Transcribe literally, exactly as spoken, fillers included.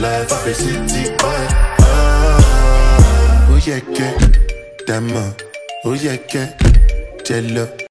life of a city boy. Ah, oh yeah, get that man. Oh yeah, get jello.